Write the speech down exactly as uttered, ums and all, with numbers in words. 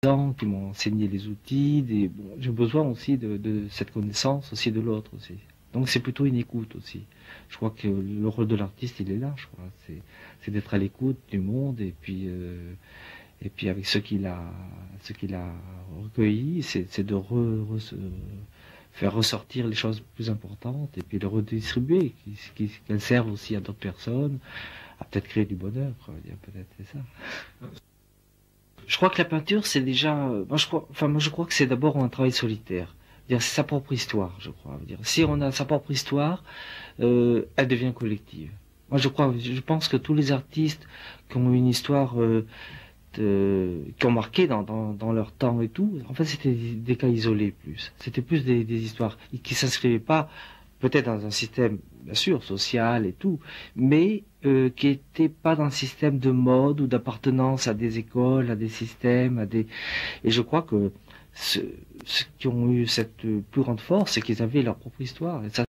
qui m'ont enseigné les outils, des, bon, j'ai besoin aussi de, de cette connaissance aussi de l'autre aussi. Donc c'est plutôt une écoute aussi. Je crois que le rôle de l'artiste, il est là, je crois. C'est, c'est d'être à l'écoute du monde et puis, euh, et puis avec ce qu'il a, ce qu'il a recueilli, c'est, c'est de re, re, faire ressortir les choses plus importantes et puis de redistribuer, qu'elles servent aussi à d'autres personnes, à peut-être créer du bonheur, quoi. Il y a peut-être c'est ça. Je crois que la peinture, c'est déjà, moi je crois, enfin moi je crois que c'est d'abord un travail solitaire. C'est sa propre histoire, je crois. Dire, si on a sa propre histoire, euh, elle devient collective. Moi je crois, je pense que tous les artistes qui ont une histoire, euh, de, qui ont marqué dans, dans, dans leur temps et tout, en fait c'était des, des cas isolés plus. C'était plus des, des histoires qui s'inscrivaient pas peut-être dans un système, bien sûr, social et tout, mais euh, qui n'était pas dans un système de mode ou d'appartenance à des écoles, à des systèmes, à des... Et je crois que ceux, ceux qui ont eu cette plus grande force, c'est qu'ils avaient leur propre histoire. Et ça,